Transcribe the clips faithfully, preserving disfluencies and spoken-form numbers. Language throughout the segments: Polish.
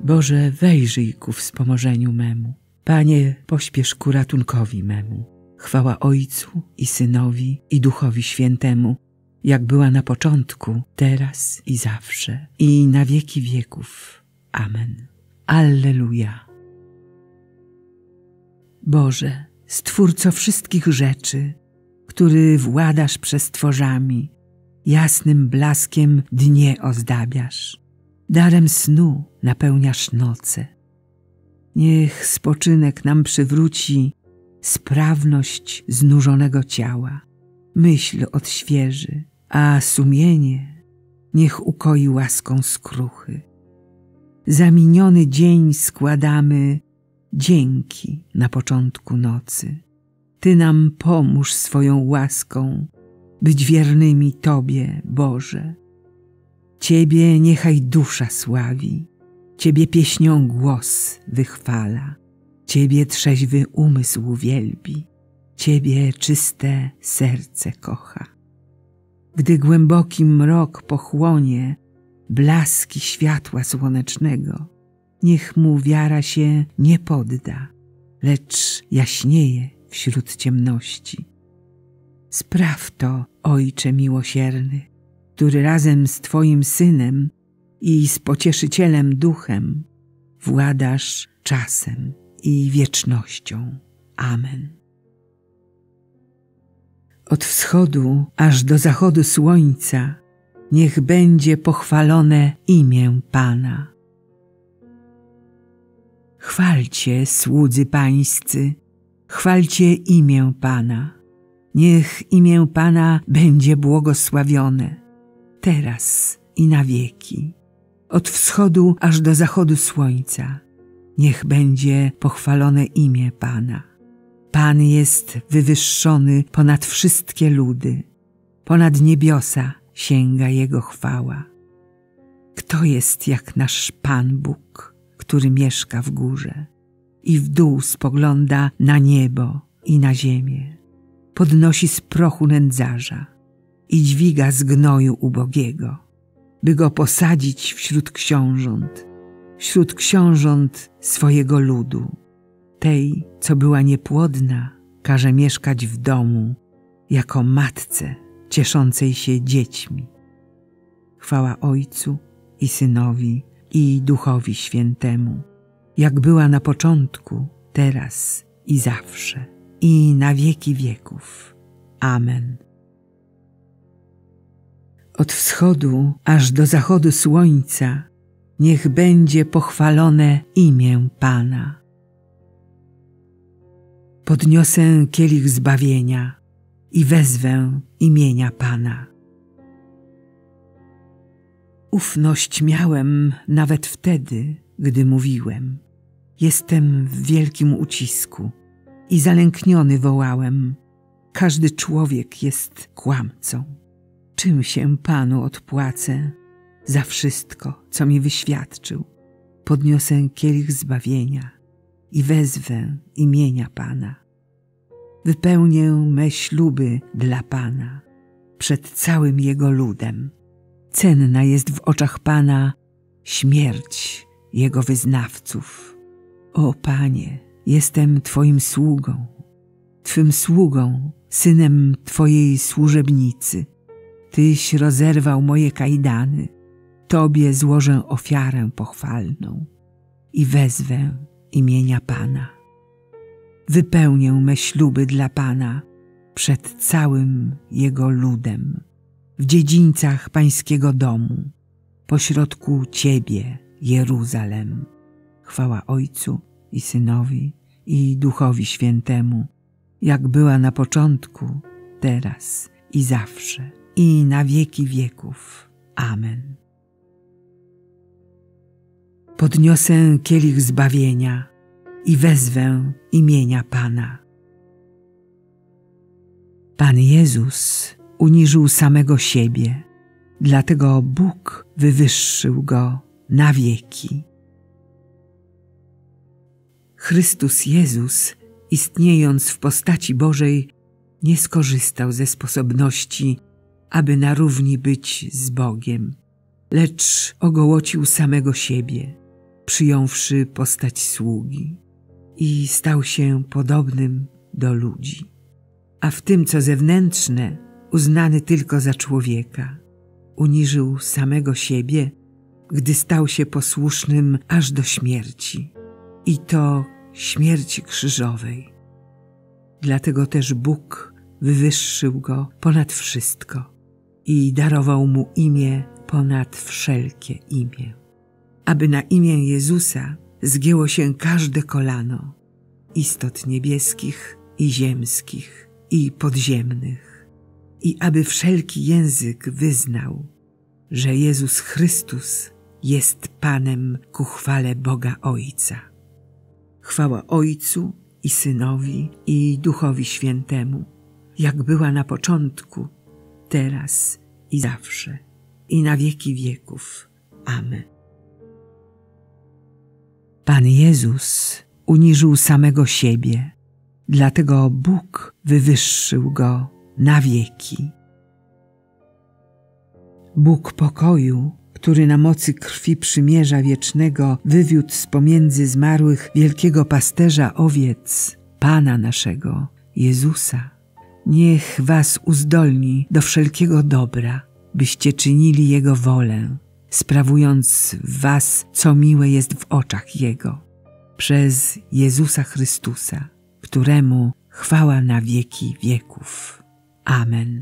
Boże, wejrzyj ku wspomożeniu memu. Panie, pośpiesz ku ratunkowi memu. Chwała Ojcu i Synowi i Duchowi Świętemu, jak była na początku, teraz i zawsze, i na wieki wieków. Amen. Alleluja. Boże, Stwórco wszystkich rzeczy, który władasz przestworzami, jasnym blaskiem dnie ozdabiasz, darem snu napełniasz noce. Niech spoczynek nam przywróci sprawność znużonego ciała, myśl odświeży, a sumienie niech ukoi łaską skruchy. Za miniony dzień składamy dzięki na początku nocy. Ty nam pomóż swoją łaską być wiernymi Tobie, Boże. Ciebie niechaj dusza sławi, Ciebie pieśnią głos wychwala, Ciebie trzeźwy umysł wielbi, Ciebie czyste serce kocha. Gdy głęboki mrok pochłonie blaski światła słonecznego, niech mu wiara się nie podda, lecz jaśnieje wśród ciemności. Spraw to, Ojcze miłosierny, który razem z Twoim Synem i z Pocieszycielem Duchem władasz czasem i wiecznością. Amen. Od wschodu aż do zachodu słońca niech będzie pochwalone imię Pana. Chwalcie, słudzy pańscy, chwalcie imię Pana. Niech imię Pana będzie błogosławione, teraz i na wieki. Od wschodu aż do zachodu słońca niech będzie pochwalone imię Pana. Pan jest wywyższony ponad wszystkie ludy, ponad niebiosa sięga Jego chwała. Kto jest jak nasz Pan Bóg, który mieszka w górze i w dół spogląda na niebo i na ziemię, podnosi z prochu nędzarza i dźwiga z gnoju ubogiego, by go posadzić wśród książąt, wśród książąt swojego ludu. Tej, co była niepłodna, każe mieszkać w domu, jako matce cieszącej się dziećmi. Chwała Ojcu i Synowi i Duchowi Świętemu, jak była na początku, teraz i zawsze, i na wieki wieków. Amen. Od wschodu aż do zachodu słońca niech będzie pochwalone imię Pana. Podniosę kielich zbawienia i wezwę imienia Pana. Ufność miałem nawet wtedy, gdy mówiłem: jestem w wielkim ucisku, i zalękniony wołałem: każdy człowiek jest kłamcą. Czym się Panu odpłacę za wszystko, co mi wyświadczył? Podniosę kielich zbawienia i wezwę imienia Pana. Wypełnię me śluby dla Pana przed całym Jego ludem. Cenna jest w oczach Pana śmierć Jego wyznawców. O Panie, jestem Twoim sługą, Twym sługą, synem Twojej służebnicy. Tyś rozerwał moje kajdany, Tobie złożę ofiarę pochwalną i wezwę imienia Pana. Wypełnię me śluby dla Pana przed całym Jego ludem, w dziedzińcach Pańskiego domu, pośrodku Ciebie, Jeruzalem. Chwała Ojcu i Synowi i Duchowi Świętemu, jak była na początku, teraz i zawsze, i na wieki wieków. Amen. Podniosę kielich zbawienia i wezwę imienia Pana. Pan Jezus uniżył samego siebie, dlatego Bóg wywyższył Go na wieki. Chrystus Jezus, istniejąc w postaci Bożej, nie skorzystał ze sposobności, aby na równi być z Bogiem, lecz ogołocił samego siebie, przyjąwszy postać sługi i stał się podobnym do ludzi, a w tym, co zewnętrzne, uznany tylko za człowieka, uniżył samego siebie, gdy stał się posłusznym aż do śmierci, i to śmierci krzyżowej. Dlatego też Bóg wywyższył go ponad wszystko i darował mu imię ponad wszelkie imię, aby na imię Jezusa zgięło się każde kolano, istot niebieskich i ziemskich i podziemnych, i aby wszelki język wyznał, że Jezus Chrystus jest Panem ku chwale Boga Ojca. Chwała Ojcu i Synowi i Duchowi Świętemu, jak była na początku, teraz i zawsze, i na wieki wieków. Amen. Pan Jezus uniżył samego siebie, dlatego Bóg wywyższył go na wieki. Bóg pokoju, który na mocy krwi przymierza wiecznego wywiódł z pomiędzy zmarłych wielkiego pasterza owiec, Pana naszego, Jezusa, niech was uzdolni do wszelkiego dobra, byście czynili Jego wolę, sprawując w was, co miłe jest w oczach Jego, przez Jezusa Chrystusa, któremu chwała na wieki wieków. Amen.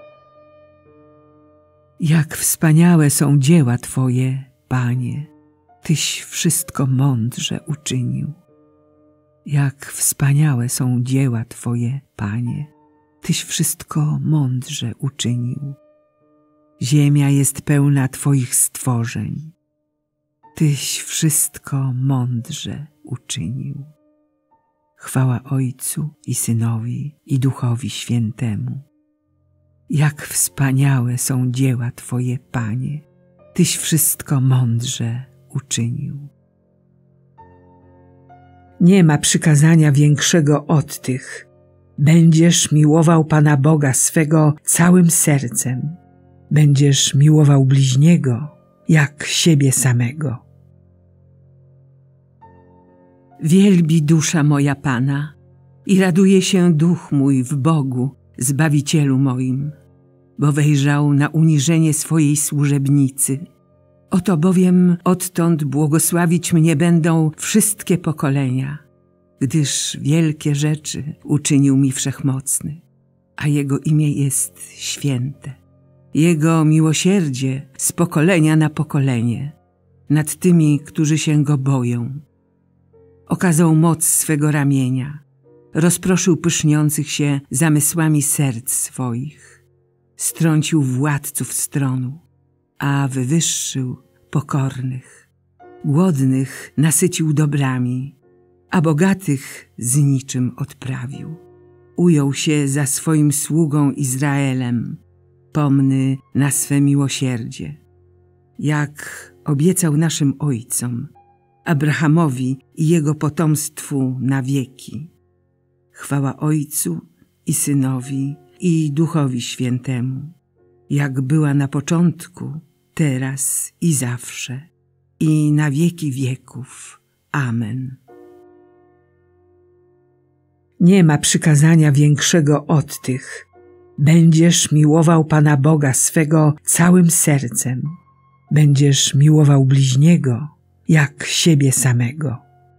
Jak wspaniałe są dzieła Twoje, Panie, Tyś wszystko mądrze uczynił. Jak wspaniałe są dzieła Twoje, Panie, Tyś wszystko mądrze uczynił. Ziemia jest pełna Twoich stworzeń. Tyś wszystko mądrze uczynił. Chwała Ojcu i Synowi i Duchowi Świętemu. Jak wspaniałe są dzieła Twoje, Panie, Tyś wszystko mądrze uczynił. Nie ma przykazania większego od tych. Będziesz miłował Pana Boga swego całym sercem. Będziesz miłował bliźniego jak siebie samego. Wielbi dusza moja Pana i raduje się duch mój w Bogu, Zbawicielu moim, bo wejrzał na uniżenie swojej służebnicy. Oto bowiem odtąd błogosławić mnie będą wszystkie pokolenia, gdyż wielkie rzeczy uczynił mi Wszechmocny, a Jego imię jest święte. Jego miłosierdzie z pokolenia na pokolenie nad tymi, którzy się Go boją. Okazał moc swego ramienia, rozproszył pyszniących się zamysłami serc swoich, strącił władców stronu, a wywyższył pokornych. Głodnych nasycił dobrami, a bogatych z niczym odprawił. Ujął się za swoim sługą Izraelem, pomny na swe miłosierdzie, jak obiecał naszym ojcom, Abrahamowi i jego potomstwu na wieki. Chwała Ojcu i Synowi i Duchowi Świętemu, jak była na początku, teraz i zawsze, i na wieki wieków. Amen. Nie ma przykazania większego od tych. Będziesz miłował Pana Boga swego całym sercem. Będziesz miłował bliźniego jak siebie samego.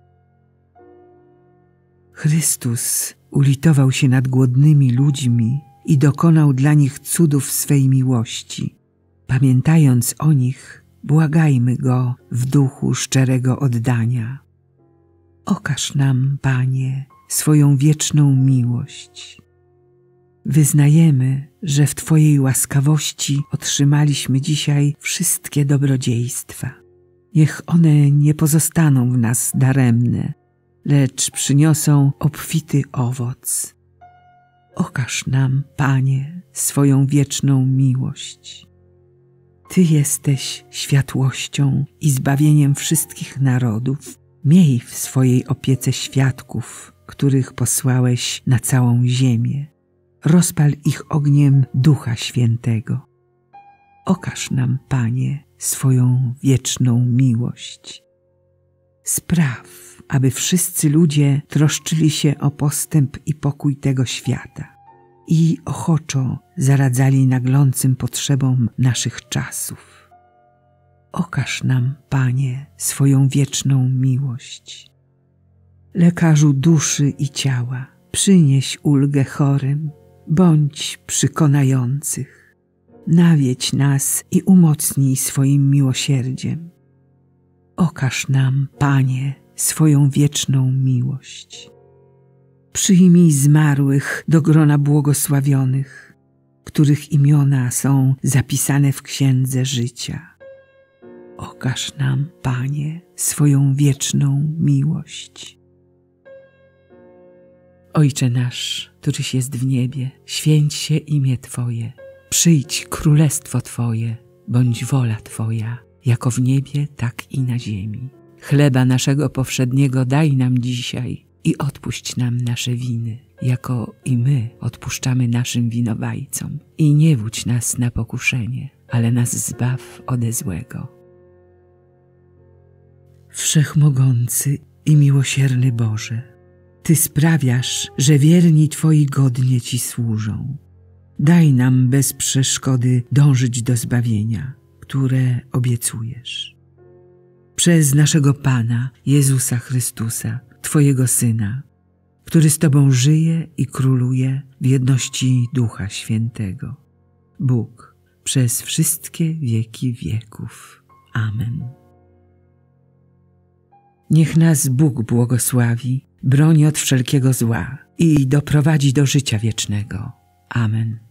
Chrystus ulitował się nad głodnymi ludźmi i dokonał dla nich cudów swej miłości. Pamiętając o nich, błagajmy Go w duchu szczerego oddania. Okaż nam, Panie, swoją wieczną miłość. Wyznajemy, że w Twojej łaskawości otrzymaliśmy dzisiaj wszystkie dobrodziejstwa. Niech one nie pozostaną w nas daremne, lecz przyniosą obfity owoc. Okaż nam, Panie, swoją wieczną miłość. Ty jesteś światłością i zbawieniem wszystkich narodów. Miej w swojej opiece świadków, których posłałeś na całą ziemię. Rozpal ich ogniem Ducha Świętego. Okaż nam, Panie, swoją wieczną miłość. spraw, aby wszyscy ludzie troszczyli się o postęp i pokój tego świata i ochoczo zaradzali naglącym potrzebom naszych czasów. Okaż nam, Panie, swoją wieczną miłość. Lekarzu duszy i ciała, przynieś ulgę chorym, bądź przekonających. Nawiedź nas i umocnij swoim miłosierdziem. Okaż nam, Panie, swoją wieczną miłość. Przyjmij zmarłych do grona błogosławionych, których imiona są zapisane w Księdze Życia. Okaż nam, Panie, swoją wieczną miłość. Ojcze nasz, któryś jest w niebie, święć się imię Twoje. Przyjdź królestwo Twoje, bądź wola Twoja, jako w niebie, tak i na ziemi. Chleba naszego powszedniego daj nam dzisiaj i odpuść nam nasze winy, jako i my odpuszczamy naszym winowajcom. I nie wódź nas na pokuszenie, ale nas zbaw ode złego. Wszechmogący i miłosierny Boże, Ty sprawiasz, że wierni Twoi godnie Ci służą. Daj nam bez przeszkody dążyć do zbawienia, które obiecujesz. Przez naszego Pana, Jezusa Chrystusa, Twojego Syna, który z Tobą żyje i króluje w jedności Ducha Świętego. Bóg przez wszystkie wieki wieków. Amen. Niech nas Bóg błogosławi, broni od wszelkiego zła i doprowadzi do życia wiecznego. Amen.